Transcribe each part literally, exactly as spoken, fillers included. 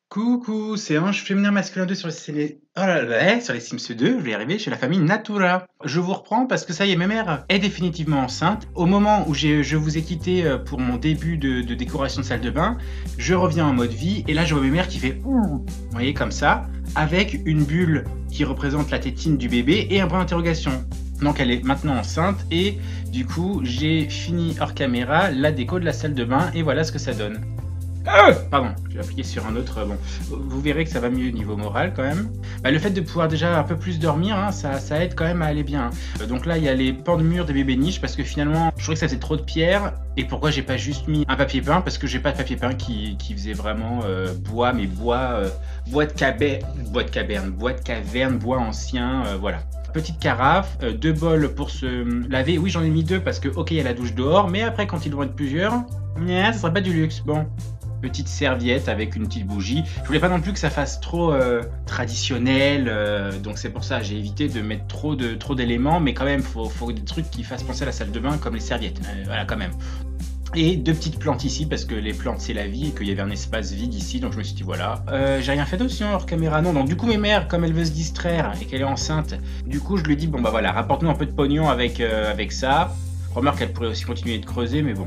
Coucou, c'est Ange Féminin Masculin deux sur les célé oh là là, eh, sur les Sims deux, je vais y arriver, chez la famille Natura. Je vous reprends parce que ça y est, ma mère est définitivement enceinte. Au moment où j'ai je vous ai quitté, heu, pour mon début de de décoration de salle de bain, je reviens en mode vie et là, je vois ma mère qui fait: «Ouh», vous voyez comme ça, avec une bulle qui représente la tétine du bébé et un point d'interrogation. Donc elle est maintenant enceinte et du coup, j'ai fini hors caméra la déco de la salle de bain et voilà ce que ça donne. Ah Pardon, je vais appuyer sur un autre, bon, vous verrez que ça va mieux niveau moral quand même. Bah, le fait de pouvoir déjà un peu plus dormir, hein, ça, ça aide quand même à aller bien. Euh, donc là, il y a les pans de mur des bébés niches parce que finalement, je trouvais que ça faisait trop de pierres. Et pourquoi j'ai pas juste mis un papier peint? Parce que j'ai pas de papier peint qui, qui faisait vraiment euh, bois, mais bois, euh, bois de caverne, bois de caverne, bois de caverne, bois ancien, euh, voilà. Petite carafe, euh, deux bols pour se laver. Oui, j'en ai mis deux parce que, ok, il y a la douche dehors, mais après, quand ils vont être plusieurs, ça serait pas du luxe. Bon, petite serviette avec une petite bougie. Je voulais pas non plus que ça fasse trop euh, traditionnel, euh, donc c'est pour ça j'ai évité de mettre trop de trop d'éléments, mais quand même faut, faut des trucs qui fassent penser à la salle de bain comme les serviettes, euh, voilà quand même. Et deux petites plantes ici parce que les plantes c'est la vie et qu'il y avait un espace vide ici, donc je me suis dit voilà. Euh, j'ai rien fait d'autre sinon hors caméra, non. Donc du coup mes mères, comme elle veut se distraire et qu'elle est enceinte, du coup je lui dis bon bah voilà, rapporte-nous un peu de pognon avec, euh, avec ça. Remarque qu'elle pourrait aussi continuer de creuser, mais bon.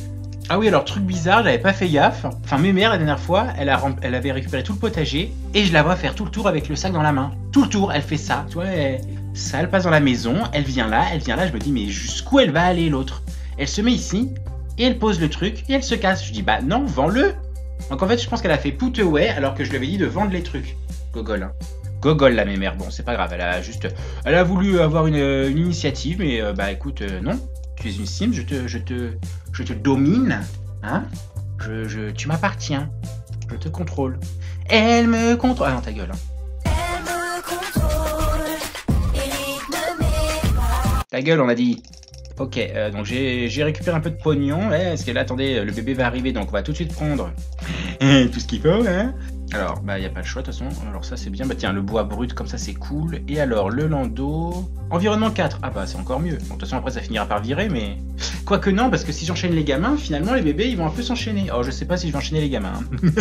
Ah oui, alors truc bizarre, j'avais pas fait gaffe. Enfin, mes mères, la dernière fois, elle, a, elle avait récupéré tout le potager et je la vois faire tout le tour avec le sac dans la main. Tout le tour, elle fait ça. Tu vois, elle, ça, elle passe dans la maison, elle vient là, elle vient là. Je me dis, mais jusqu'où elle va aller l'autre? Elle se met ici et elle pose le truc et elle se casse. Je dis, bah non, vends-le. Donc en fait, je pense qu'elle a fait put away alors que je lui avais dit de vendre les trucs. Gogol, hein. Gogol, la mémère. Bon, c'est pas grave, elle a juste. Elle a voulu avoir une, une initiative, mais euh, bah écoute, euh, non. Tu es une sim, je te, je te, je te domine, hein. Je, je, tu m'appartiens. Je te contrôle. Elle me contrôle. Ah non, ta gueule. Hein. Elle me contrôle. Et rythme mes pas. Ta gueule, on a dit. Ok, euh, donc j'ai récupéré un peu de pognon. Ouais, parce que là, attendez, le bébé va arriver, donc on va tout de suite prendre tout ce qu'il faut, hein. Alors, bah, il n'y a pas le choix, de toute façon. Alors, ça, c'est bien. Bah, tiens, le bois brut, comme ça, c'est cool. Et alors, le landau. Environnement quatre. Ah, bah, c'est encore mieux. Bon, de toute façon, après, ça finira par virer, mais. Quoique, non, parce que si j'enchaîne les gamins, finalement, les bébés, ils vont un peu s'enchaîner. Oh, je sais pas si je vais enchaîner les gamins. Hein.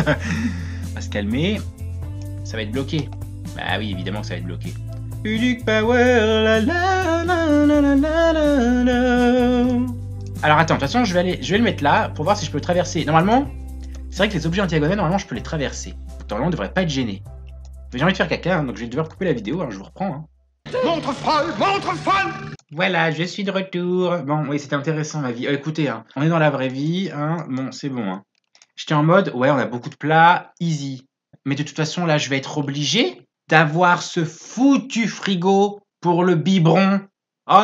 On va se calmer. Ça va être bloqué. Bah, oui, évidemment que ça va être bloqué. Pudic Power. La, la, la, la, la, la, la, la. Alors, attends, de toute façon, je vais, aller... je vais le mettre là pour voir si je peux le traverser. Normalement, c'est vrai que les objets en diagonale, normalement, je peux les traverser. Pourtant, là, on devrait pas être gêné. Mais j'ai envie de faire caca, hein, donc je vais devoir couper la vidéo, alors je vous reprends. Hein. Montre folle, montre folle. Voilà, je suis de retour. Bon, oui, c'était intéressant, ma vie. Euh, écoutez, hein, on est dans la vraie vie, hein. Bon, c'est bon. Hein. J'étais en mode, ouais, on a beaucoup de plats, easy. Mais de toute façon, là, je vais être obligé d'avoir ce foutu frigo pour le biberon. Oh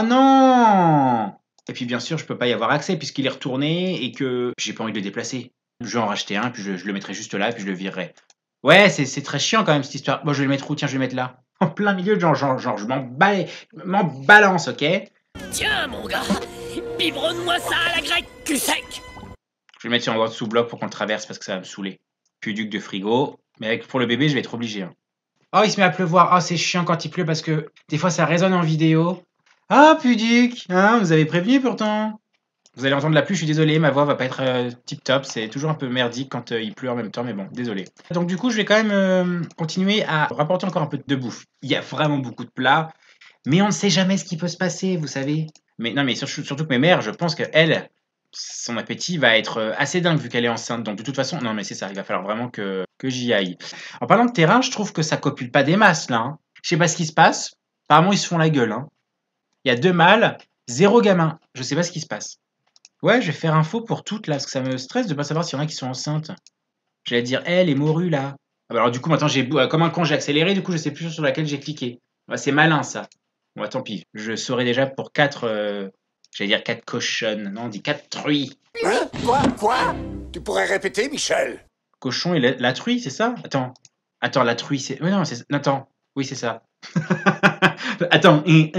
non! Et puis, bien sûr, je peux pas y avoir accès puisqu'il est retourné et que j'ai pas envie de le déplacer. Je vais en racheter un, puis je, je le mettrai juste là, puis je le virerai. Ouais, c'est très chiant quand même cette histoire. Bon, je vais le mettre où? Tiens, je vais le mettre là. En plein milieu, genre, genre, genre je m'en ba... m'en balance, ok? Tiens, mon gars, biberonne-moi ça à la grecque, cul sec. Je vais le mettre sur un sous bloc pour qu'on le traverse parce que ça va me saouler. Puis duc de frigo. Mais avec, pour le bébé, je vais être obligé. Hein. Oh, il se met à pleuvoir. Oh, c'est chiant quand il pleut parce que des fois, ça résonne en vidéo. Ah, pudique, hein, vous avez prévenu pourtant. Vous allez entendre la pluie, je suis désolé, ma voix va pas être euh, tip top, c'est toujours un peu merdique quand euh, il pleut en même temps, mais bon, désolé. Donc du coup, je vais quand même euh, continuer à rapporter encore un peu de bouffe. Il y a vraiment beaucoup de plats, mais on ne sait jamais ce qui peut se passer, vous savez. Mais non, mais sur- surtout que mes mères, je pense qu'elle, son appétit va être euh, assez dingue vu qu'elle est enceinte. Donc de toute façon, non mais c'est ça, il va falloir vraiment que, que j'y aille. En parlant de terrain, je trouve que ça copule pas des masses là. Hein. Je sais pas ce qui se passe. Apparemment, ils se font la gueule. Hein. Il y a deux mâles, zéro gamin. Je sais pas ce qui se passe. Ouais, je vais faire info pour toutes là, parce que ça me stresse de pas savoir s'il y en a qui sont enceintes. J'allais dire, elle les morues là. Ah bah alors du coup, maintenant, j'ai euh, comme un con, j'ai accéléré, du coup, je sais plus sur laquelle j'ai cliqué. Bah, c'est malin ça. Bon, bah, tant pis. Je saurai déjà pour quatre. Euh, j'allais dire quatre cochonnes. Non, on dit quatre truies. Hein? Quoi? Quoi? Tu pourrais répéter, Michel? Cochon et la, la truie, c'est ça? Attends. Attends, la truie, c'est. Oui, non, c'est. Attends. Oui, c'est ça. Attends.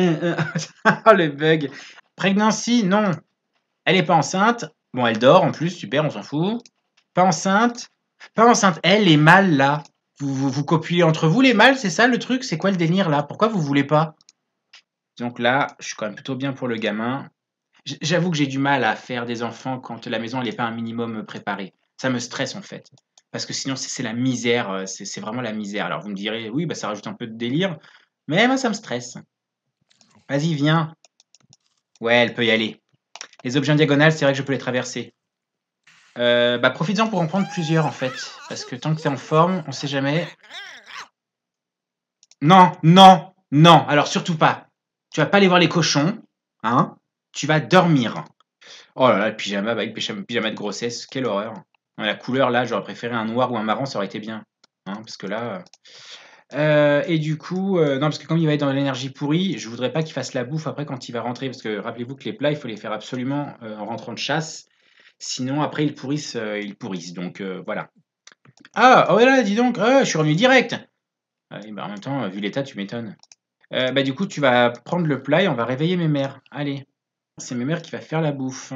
Oh, le bug. Pregnancy, non. Elle est pas enceinte. Bon, elle dort en plus, super, on s'en fout. Pas enceinte. Pas enceinte. Elle, les mâles, là. Vous, vous, vous copulez entre vous, les mâles, c'est ça le truc? C'est quoi le délire, là? Pourquoi vous voulez pas? Donc là, je suis quand même plutôt bien pour le gamin. J'avoue que j'ai du mal à faire des enfants quand la maison, elle n'est pas un minimum préparée. Ça me stresse, en fait. Parce que sinon, c'est c'est la misère, heu, c'est c'est vraiment la misère. Alors vous me direz: «Oui, bah, ça rajoute un peu de délire», mais moi ça me stresse. Vas-y, viens. Ouais, elle peut y aller. Les objets en diagonale, c'est vrai que je peux les traverser. Heu, bah, profites-en pour en prendre plusieurs, en fait, parce que tant que tu es en forme, on sait jamais. Non, non, non, alors surtout pas. Tu vas pas aller voir les cochons, hein, tu vas dormir. Oh là là, le pyjama, bah, oui, pyjama pyjama de grossesse, quelle horreur. Ouais, la couleur là, j'aurais préféré un noir ou un marron, ça aurait été bien, hein, parce que là, heu heu et du coup, heu, non, parce que comme il va être dans l'énergie pourrie, je voudrais pas qu'il fasse la bouffe après quand il va rentrer, parce que rappelez-vous que les plats, il faut les faire absolument, heu, en rentrant de chasse, sinon après ils pourrissent, heu, ils pourrissent donc heu, voilà. Ah! Oh là, dis donc! Ah, je suis revenu direct! Ah oui, bah, en même temps, vu l'état, tu m'étonnes. Heu, bah, du coup, tu vas prendre le plat et on va réveiller mémère. Allez, c'est mémère qui va faire la bouffe.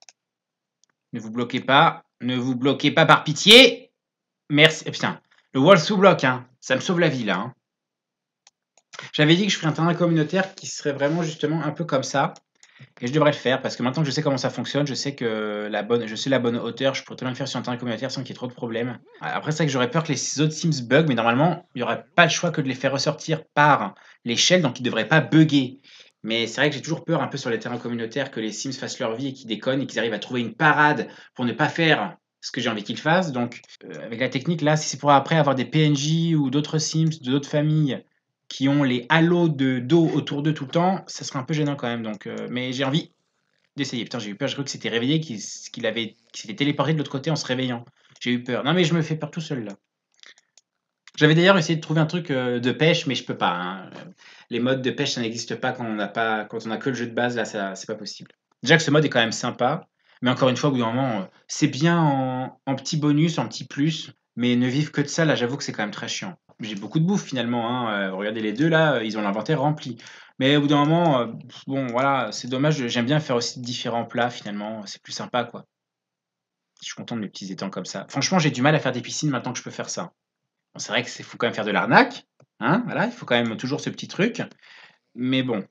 Ne vous bloquez pas, ne vous bloquez pas par pitié! Merci. Eh putain, le wall sous bloc, hein, ça me sauve la vie là, hein. J'avais dit que je ferais un terrain communautaire qui serait vraiment justement un peu comme ça et je devrais le faire parce que maintenant que je sais comment ça fonctionne, je sais que la bonne je sais la bonne hauteur, je pourrais très bien le faire sur un terrain communautaire sans qu'il y ait trop de problèmes. Après c'est vrai que j'aurais peur que les autres Sims bug, mais normalement, il y aurait pas le choix que de les faire ressortir par l'échelle, donc ils devraient pas bugger. Mais c'est vrai que j'ai toujours peur un peu sur les terrains communautaires que les Sims fassent leur vie et qu'ils déconnent et qu'ils arrivent à trouver une parade pour ne pas faire ce que j'ai envie qu'ils fassent. Donc, heu, avec la technique là, si c'est pour après avoir des P N J ou d'autres Sims d'autres familles qui ont les halos de d'eau autour d'eux tout le temps, ça serait un peu gênant quand même donc heu, mais j'ai envie d'essayer. Putain, j'ai eu peur, j'ai cru que c'était réveillé, qu'il s qu'il avait qu'il s'était téléporté de l'autre côté en se réveillant. J'ai eu peur. Non mais je me fais peur tout seul là. J'avais d'ailleurs essayé de trouver un truc, heu, de pêche, mais je peux pas, hein, heu, les modes de pêche, ça n'existe pas quand on n'a pas quand on a que le jeu de base, là, ça c'est pas possible. Déjà que ce mode est quand même sympa, mais encore une fois, au bout d'un moment, heu, c'est bien en en petit bonus, en petit plus, mais ne vivre que de ça, là, j'avoue que c'est quand même très chiant. J'ai beaucoup de bouffe finalement, hein, heu, regardez les deux là, heu, ils ont l'inventaire rempli. Mais au bout d'un moment, heu, bon voilà, c'est dommage, j'aime bien faire aussi différents plats finalement, c'est plus sympa, quoi. Je suis content de mes petits étangs comme ça. Franchement, j'ai du mal à faire des piscines maintenant que je peux faire ça. Bon, c'est vrai que c'est faut quand même faire de l'arnaque, hein, voilà, il faut quand même toujours ce petit truc, mais bon.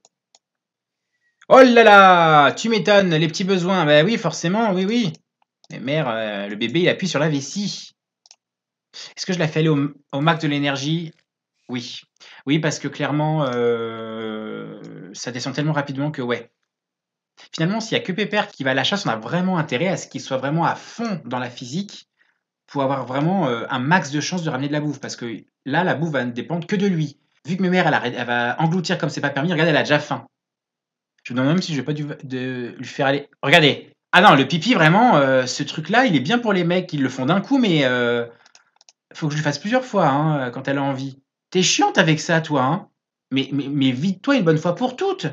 Oh là là! Tu m'étonnes, les petits besoins, bah oui, forcément, oui, oui. Mais mère, heu, le bébé, il appuie sur la vessie. Est-ce que je la fais aller au m au max de l'énergie? Oui. Oui, parce que clairement, heu, ça descend tellement rapidement que ouais. Finalement, s'il y a que Pépère qui va à la chasse, on a vraiment intérêt à ce qu'il soit vraiment à fond dans la physique pour avoir vraiment, heu, un max de chances de ramener de la bouffe. Parce que là, la bouffe va ne dépendre que de lui. Vu que Mémère, elle arrête elle va engloutir comme c'est pas permis, regarde, elle a déjà faim. Je me demande même si je vais pas dû de lui faire aller regardez! Ah non, le pipi vraiment, heu, ce truc-là, il est bien pour les mecs qui le font d'un coup, mais heu, faut que je le fasse plusieurs fois, hein, quand elle a envie. Tu es chiante avec ça, toi, hein? Mais mais mais vide-toi une bonne fois pour toutes!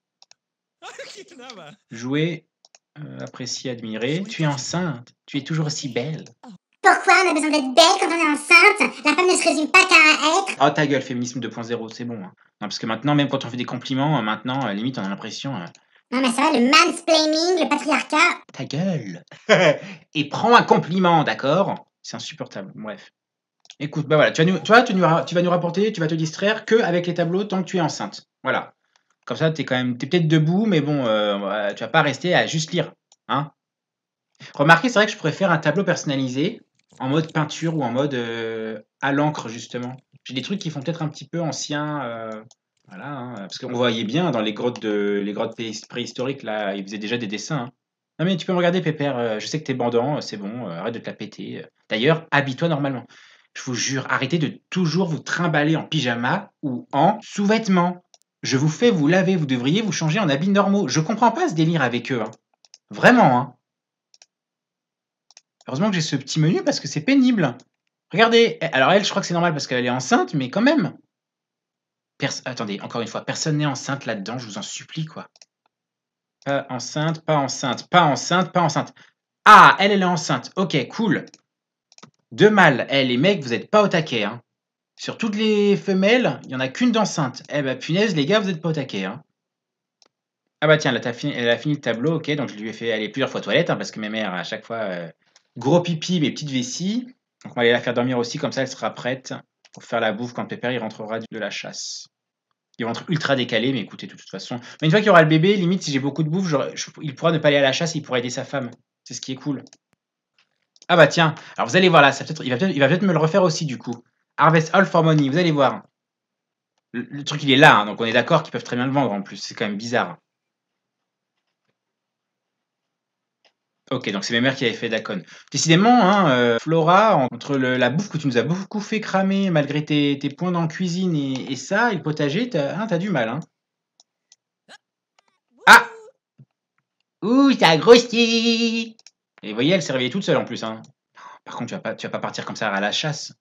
Jouer, heu, apprécier, admirer. Tu es enceinte, tu es toujours aussi belle. Pourquoi on a besoin d'être belle quand on est enceinte? La femme ne se résume pas qu'à être. Oh ta gueule, féminisme deux point zéro, c'est bon, hein. Non, parce que maintenant, même quand on fait des compliments, heu, maintenant, heu, limite, on a l'impression, heu Non mais ça va, le mansplaining, le patriarcat. ta gueule! Et prends un compliment, d'accord? C'est insupportable, bref. Écoute, bah, voilà, tu vas nous tu vois, tu nous ra tu vas nous rapporter, tu vas te distraire qu'avec les tableaux tant que tu es enceinte. Voilà. Comme ça, tu es quand même tu es peut-être debout, mais bon, heu, ouais, tu vas pas rester à juste lire, hein? Remarquez, c'est vrai que je pourrais faire un tableau personnalisé en mode peinture ou en mode, heu, à l'encre justement. J'ai des trucs qui font peut-être un petit peu ancien, heu, voilà, hein, parce qu'on voyait bien dans les grottes de les grottes péhis préhistoriques là, ils faisaient déjà des dessins, hein. Non mais tu peux me regarder Pépère, heu, je sais que tu es bandant, heu, c'est bon, heu, arrête de te la péter, heu. D'ailleurs, habille-toi normalement. Je vous jure, arrêtez de toujours vous trimballer en pyjama ou en sous-vêtements. Je vous fais vous laver, vous devriez vous changer en habits normaux. Je comprends pas ce délire avec eux, hein. Vraiment, hein. Heureusement que j'ai ce petit menu parce que c'est pénible. Regardez, eh, alors elle, je crois que c'est normal parce qu'elle est enceinte, mais quand même. Pers attendez, encore une fois, personne n'est enceinte là-dedans, je vous en supplie, quoi. Pas enceinte, pas enceinte, pas enceinte, pas enceinte. Ah, elle, elle est enceinte. OK, cool. Deux mâles. Eh, les mecs, vous êtes pas au taquet, hein. Sur toutes les femelles, il y en a qu'une d'enceinte. Eh bah, punaise, les gars, vous êtes pas au taquet, hein. Ah bah tiens, là, tu fini elle a fini le tableau, OK, donc je lui ai fait aller plusieurs fois aux toilettes, hein, parce que mes mères, à chaque fois, heu, gros pipi, mais petite vessie. Donc on va aller la faire dormir aussi, comme ça elle sera prête pour faire la bouffe quand Pépère il rentrera de la chasse. Il rentre ultra décalé, mais écoutez, de toute façon, mais une fois qu'il y aura le bébé, limite si j'ai beaucoup de bouffe, j'aurais je il pourra ne pas aller à la chasse, il pourra aider sa femme. C'est ce qui est cool. Ah bah tiens, alors vous allez voir là, ça peut-être, il va peut-être il va peut-être me le refaire aussi du coup. Harvest all for money, vous allez voir. Le, le truc il est là, hein, donc on est d'accord qu'ils peuvent très bien le vendre en plus, c'est quand même bizarre. Ok, donc c'est mes mères qui avaient fait Dacon. Décidément, hein, euh, Flora, entre le- la bouffe que tu nous as beaucoup fait cramer malgré tes, tes points dans la cuisine et, et ça, et le potager, t'as hein, t'as du mal. Hein. Ah! Ouh, t'as grossi! Et vous voyez, elle s'est réveillée toute seule en plus. Hein. Par contre, tu vas pas, tu vas pas partir comme ça à la chasse.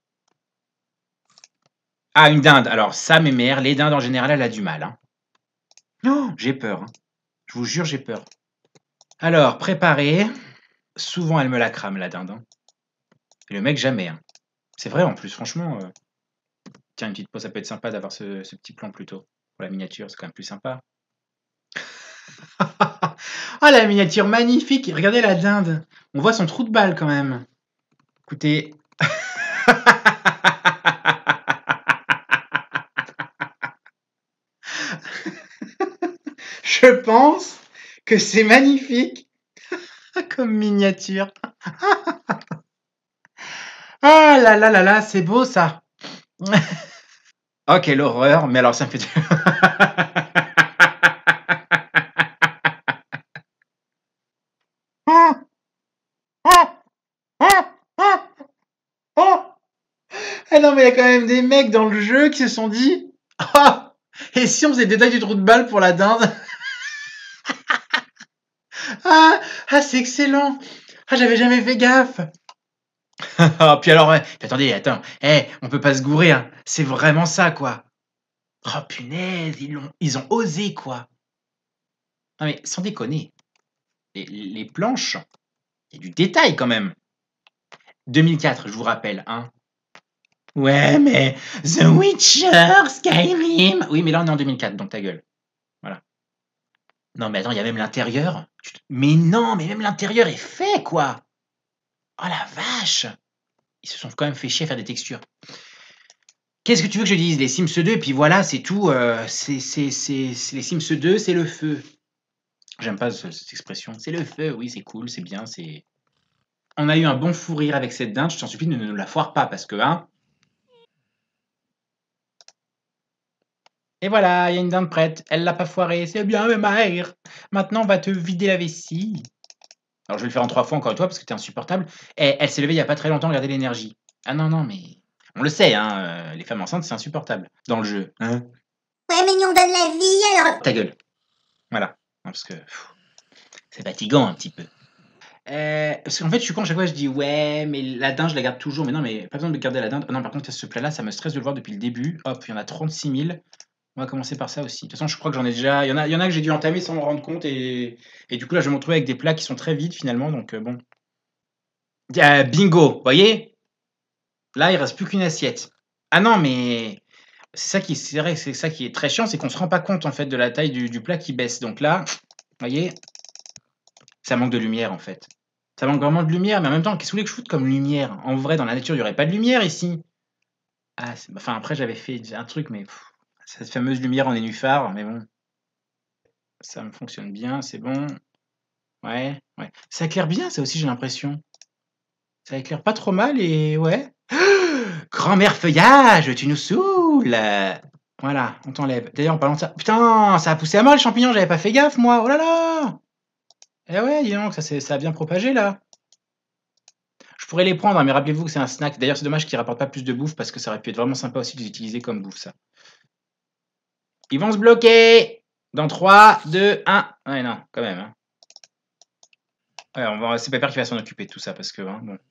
Ah, une dinde. Alors ça, mes mères, les dindes en général, elle a du mal. Hein. Oh, j'ai peur. Hein. Je vous jure, j'ai peur. Alors, préparez. Souvent, elle me la crame, la dinde. Hein. Et le mec, jamais. Hein. C'est vrai en plus, franchement. euh, Tiens, une petite pause, ça peut être sympa d'avoir ce, ce petit plan plutôt. Pour la miniature, c'est quand même plus sympa. Ah, la miniature magnifique! Regardez la dinde. On voit son trou de balle quand même. Écoutez. Je pense que c'est magnifique comme miniature. Ah là là là là, c'est beau ça. Oh, quelle horreur. Mais alors, ça me fait... Ah, ah, ah, ah, ah. Ah non, mais il y a quand même des mecs dans le jeu qui se sont dit ah, et si on faisait des tailles du trou de balle pour la dinde? Ah, ah c'est excellent. Ah, j'avais jamais fait gaffe. Ah, puis alors, ouais, puis attendez, attends, eh, on peut pas se gourer, hein. C'est vraiment ça, quoi. Oh punaise, ils l'ont, ils ont osé, quoi. Non mais sans déconner, les, les planches, il y a du détail quand même. deux mille quatre, je vous rappelle, hein. Ouais, mais The Witcher, Skyrim. Oui, mais là on est en deux mille quatre, donc ta gueule. Voilà. Non, mais attends, il y a même l'intérieur. Tu te- Mais non, mais même l'intérieur est fait, quoi. Oh la vache. Ils se sont quand même fait chier à faire des textures. Qu'est-ce que tu veux que je dise? Les Sims deux, et puis voilà, c'est tout. euh, c'est, c'est, c'est, c'est- les Sims deux, c'est le feu. J'aime pas ce- cette expression. C'est le feu, oui, c'est cool, c'est bien, c'est. On a eu un bon fou rire avec cette dinde, je t'en supplie, ne nous la foire pas, parce que, hein. Et voilà, il y a une dinde prête. Elle l'a pas foirée, c'est bien, mais mère. Maintenant, on va te vider la vessie. Alors, je vais le faire en trois fois encore une fois, parce que t'es insupportable. Et elle s'est levée il y a pas très longtemps, regardez l'énergie. Ah non, non, mais. On le sait, hein, euh, les femmes enceintes, c'est insupportable. Dans le jeu. Hein? Ouais, mais nous on donne la vie, alors... Ta gueule. Voilà. Non, parce que. pff, c'est fatigant un petit peu. Euh, parce qu'en fait, je suis con, à chaque fois je dis ouais, mais la dinde, je la garde toujours. Mais non, mais pas besoin de garder la dinde. Ah non, par contre, ce plat-là, ça me stresse de le voir depuis le début. Hop, il y en a trente-six mille. On va commencer par ça aussi. De toute façon, je crois que j'en ai déjà. Il y en a, il y en a que j'ai dû entamer sans me rendre compte. Et, et du coup, là, je vais me retrouver avec des plats qui sont très vides finalement. Donc, euh, bon. Euh, bingo, vous voyez? Là, il reste plus qu'une assiette. Ah non, mais. C'est ça qui, c'est vrai, c'est ça qui est très chiant, c'est qu'on se rend pas compte en fait de la taille du, du plat qui baisse. Donc là, vous voyez, ça manque de lumière en fait. Ça manque vraiment de lumière, mais en même temps, qu'est-ce que vous voulez que je foute comme lumière? En vrai, dans la nature, il y aurait pas de lumière ici. Ah, c'est- enfin après, j'avais fait un truc, mais pff, cette fameuse lumière en nénuphar, mais bon, ça me fonctionne bien, c'est bon. Ouais, ouais. Ça éclaire bien, ça aussi, j'ai l'impression. Ça éclaire pas trop mal et ouais. Grand-mère feuillage, tu nous saoules. Voilà, on t'enlève. D'ailleurs, en parlant de ça, putain, ça a poussé à mort les champignons, j'avais pas fait gaffe moi. Oh là là! Eh ouais, dis donc, ça, c'est- ça a bien propagé là. Je pourrais les prendre, hein, mais rappelez-vous que c'est un snack. D'ailleurs, c'est dommage qu'ils rapportent pas plus de bouffe parce que ça aurait pu être vraiment sympa aussi de les utiliser comme bouffe, ça. Ils vont se bloquer dans trois, deux, un. Ouais, non, quand même. Hein. Ouais, on va... c'est Pepper qui va s'en occuper de tout ça parce que. Hein, bon.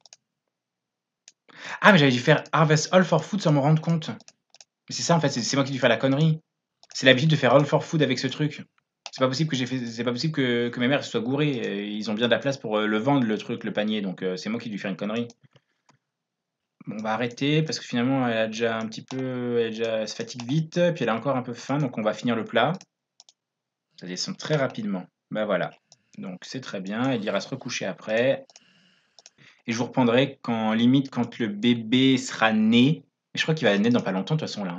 Ah, mais j'avais dû faire Harvest All for Food sans me rendre compte. Mais c'est ça en fait, c'est c'est moi qui ai dû faire la connerie. C'est l'habitude de faire All for Food avec ce truc. C'est pas possible que j'ai fait, c'est pas possible que, que mes mères se soient gourées. Euh, Ils ont bien de la place pour euh, le vendre, le truc, le panier. Donc euh, c'est moi qui ai dû faire une connerie. Bon, on va arrêter parce que finalement elle a déjà un petit peu, elle, a déjà, elle se fatigue vite, puis elle a encore un peu faim, donc on va finir le plat. Ça descend très rapidement. Bah voilà. Donc c'est très bien. Elle ira se recoucher après. Et je vous reprendrai quand limite quand le bébé sera né. Et je crois qu'il va naître dans pas longtemps de toute façon là. Hein.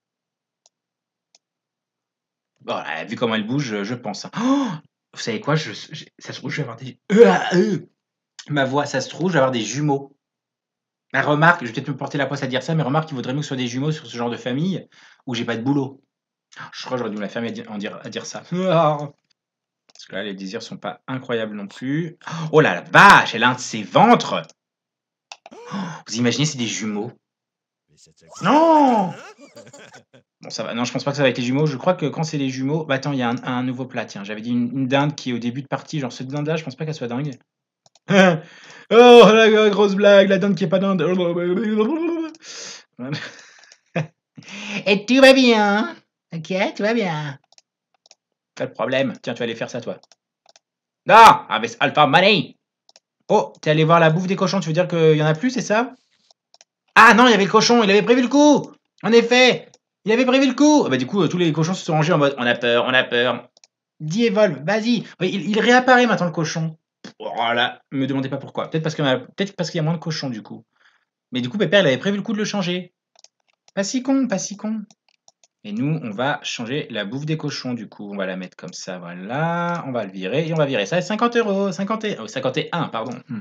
Bon, euh, vu comment elle bouge, je, je pense. Hein. Oh, vous savez quoi? Je, je- ça se trouve, je vais avoir des. Euh, ah, euh. ma voix, ça se trouve, je vais avoir des jumeaux. Bah, remarque, je vais peut-être me porter la poisse à dire ça, mais remarque, il vaudrait mieux que ce soit des jumeaux sur ce genre de famille où j'ai pas de boulot. Je crois que j'aurais dû me la fermer à dire, en dire, à dire ça. Parce que là, les désirs sont pas incroyables non plus. Oh là la vache, elle a un de ses ventres. Vous imaginez, c'est des jumeaux. Non. Bon, ça va. Non, je pense pas que ça va être les jumeaux. Je crois que quand c'est les jumeaux... Bah attends, il y a un, un nouveau plat, tiens. J'avais dit une, une dinde qui est au début de partie. Genre, cette dinde-là, je pense pas qu'elle soit dingue. Oh, la, la grosse blague, la dinde qui est pas dinde. Et tout va bien. Ok, tout va bien. Pas de problème. Tiens, tu vas aller faire ça, toi. Non, avec Alpha Money. Oh, t'es allé voir la bouffe des cochons, tu veux dire qu'il y en a plus, c'est ça? Ah non, il y avait le cochon, il avait prévu le coup. En effet, il avait prévu le coup. Ah bah du coup, euh, tous les cochons se sont rangés en mode, on a peur, on a peur. Dis Evolve, vas-y. Oui, il, il réapparaît maintenant, le cochon. Oh là, me demandez pas pourquoi. Peut-être parce qu'il y a, peut-être parce qu'il y a moins de cochons, du coup. Mais du coup, Pépère, il avait prévu le coup de le changer. Pas si con, pas si con. Et nous, on va changer la bouffe des cochons, du coup. On va la mettre comme ça, voilà. On va le virer, et on va virer ça à cinquante euros. cinquante et... oh, cinquante et un, pardon. Hmm.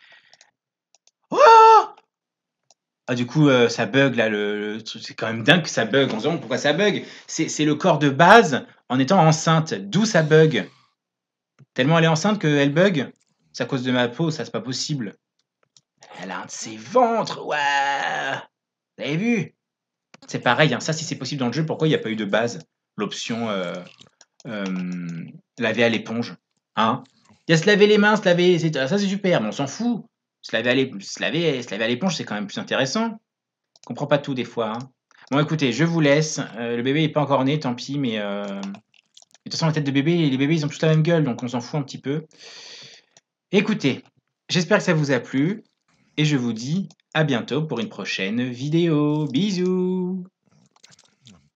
Oh, ah, du coup, euh, ça bug, là. Le, le truc- c'est quand même dingue que ça bug. On se demande pourquoi ça bug. C'est c'est le corps de base en étant enceinte. D'où ça bug. Tellement elle est enceinte qu'elle bug. C'est à cause de ma peau, ça, c'est pas possible. Elle a un de ses ventres, ouais. Vous avez vu? C'est pareil, hein, ça, si c'est possible dans le jeu, pourquoi il n'y a pas eu de base? L'option euh, euh, laver à l'éponge. Hein? Il y a se laver les mains, se laver. c'est- Ça, c'est super, mais on s'en fout. Se laver à l'é- se laver, se laver à l'éponge, c'est quand même plus intéressant. Je comprends pas tout des fois. Hein. Bon, écoutez, je vous laisse. Euh, le bébé n'est pas encore né, tant pis, mais. euh, De toute façon, la tête de bébé, les bébés, ils ont tous la même gueule, donc on s'en fout un petit peu. Écoutez, j'espère que ça vous a plu, et je vous dis à bientôt pour une prochaine vidéo. Bisous!